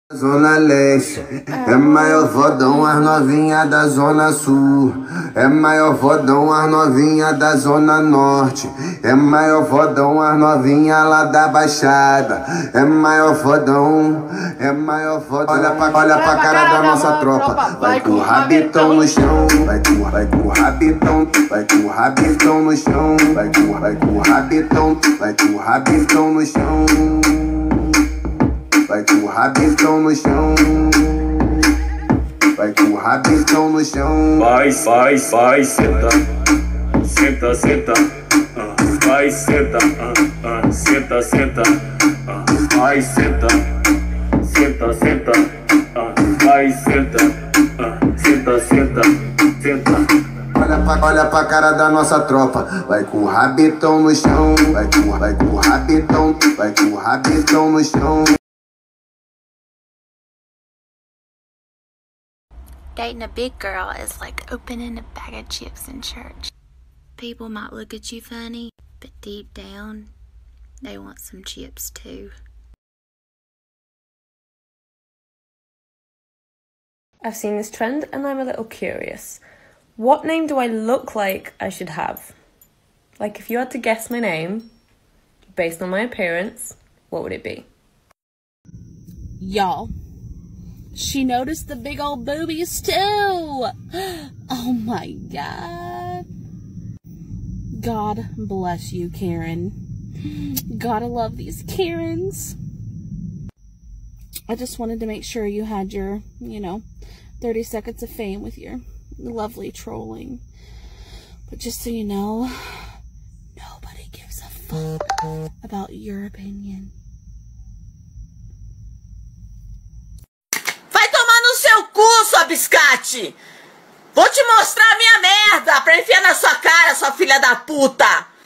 Zona Leste, é maior fodão as novinha da Zona Sul. É maior fodão as novinha da Zona Norte. É maior fodão as novinha lá da Baixada. É maior fodão, é maior fodão. Olha pra cara da nossa tropa. Vai com o rabitão no chão. Vai com o rabitão, vai com o rabitão no chão. Vai com o rabitão, vai com o rabitão no chão. Vai com o rabitão no chão. Vai com o rabitão no chão. Vai, senta. Senta, senta. Vai, senta. Senta, senta. Vai, senta. Senta, senta. Vai, senta. Senta, senta. Senta. Olha pra cara da nossa tropa. Vai com o rabitão no chão. Vai com o rabitão. Vai com o rabitão no chão. Dating a big girl is like opening a bag of chips in church. People might look at you funny, but deep down, they want some chips too. I've seen this trend and I'm a little curious. What name do I look like I should have? Like, if you had to guess my name, based on my appearance, what would it be? Y'all, she noticed the big old boobies too. Oh my God. God bless you, Karen. Gotta love these Karens. I just wanted to make sure you had your, 30 seconds of fame with your lovely trolling. But just so you know, nobody gives a fuck about your opinion. Seu cu, sua biscate! Vou te mostrar a minha merda pra enfiar na sua cara, sua filha da puta!